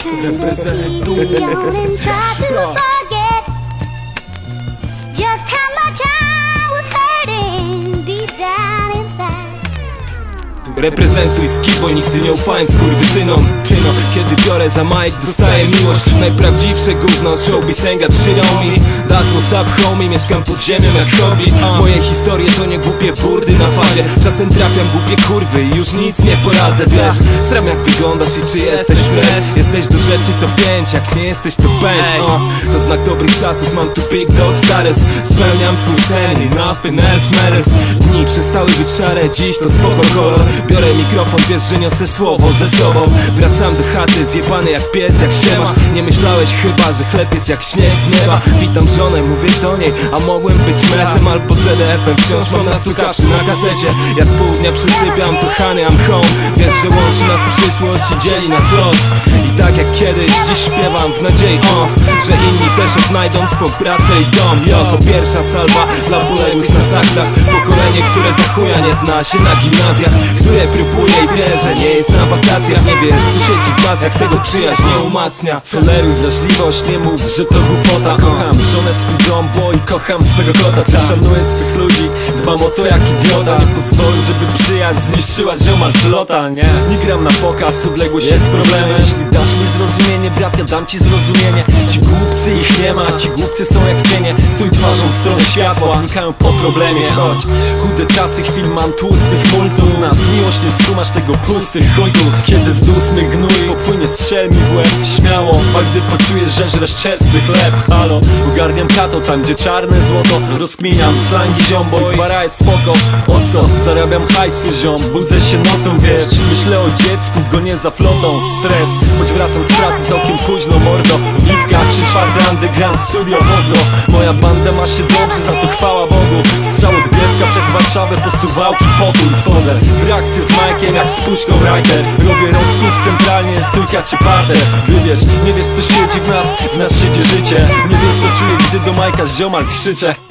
reprezentuję. Just how much I was hurting deep down inside. Reprezentuj skibo, nigdy nie ufałem skurwysynom. Tyno, kiedy biorę za mic, dostaję miłość. Najprawdziwsze gówno, showbiz ain't szyją mi. Das what's up homie, mieszkam pod ziemią jak hobby. Moje historie to nie głupie burdy na fazie. Czasem trafiam głupie kurwy i już nic nie poradzę. Wiesz, sram jak wyglądasz i czy jesteś fresh. Jesteś do rzeczy to 5, jak nie jesteś to pędź. To znak dobrych czasów, mam tu big dog status. Spełniam swój sen i nothing else matters. Dni przestały być szare, dziś to spoko kolor. Biorę mikrofon, wiesz, że niosę słowo ze sobą. Wracam do chaty, zjebany jak pies, jak siemasz. Nie myślałeś chyba, że chleb jest jak śnieg z nieba. Witam żonę, mówię do niej, a mogłem być mesem albo TDF-em. Wciąż mam nastukawszy na kasecie. Jak pół dnia przysypiam, to honey I'm home. Wiesz, że łączy nas przyszłość i dzieli nas los. I tak jak kiedyś, dziś śpiewam w nadziei, że inni też odnajdą swą pracę i dom. To pierwsza salwa dla poległych na saksach. Pokolenie, które za chuja nie zna się na gimnazjach, które próbuje i wie, że nie jest na wakacjach. Nie wiesz, co siedzi w nas, jak tego przyjaźń nie umacnia. Toleruj wrażliwość, nie mów, że to głupota. Kocham żonę, swój dom, bo i kocham swego kota. Ty szanuję swych ludzi, dbam o to jak idiota. Nie pozwolę, żeby przyjaźń zniszczyła ziomal flota. Nie gram na pokaz, odległość jest problemem. Jeśli dasz mi zrozumienie, brat, ja dam ci zrozumienie. Ci głupcy, ich nie ma, ci głupcy są jak cienie. Stój twarzą w stronę światła, znikają po problemie. Chodź, chude czasy, chwil mam tłustych multów. Nas miłość nie skumasz tego pustych chojków. Kiedy z ustny gnój popłynie, strzel mi w łeb. Śmiało, a gdy poczujesz, że żresz czerstwy chleb. Halo, ogarniam kato tam, gdzie czarne złoto. Rozkminiam slangi ziombo i para jest spoko. O co? Zarabiam hajsy ziom. Budzę się nocą, wiesz. Myślę o dziecku, gonię za flotą. Stres, choć wracam z pracy całkiem późno, mordo. Witka, 3/4 underground studio pozdro. Moja banda ma się dobrze, za to chwała Bogu. Strzał od Bielska przez Warszawę, po Suwałki, pokój. Wchodzę w reakcję z Majkiem jak z puszką Rider. Robię rozkłów centralnie, stójka czy parter. Wybierz, nie wiesz co siedzi w nas siedzi życie. Nie wiesz co czuję, gdy do Majka z ziomal krzyczę.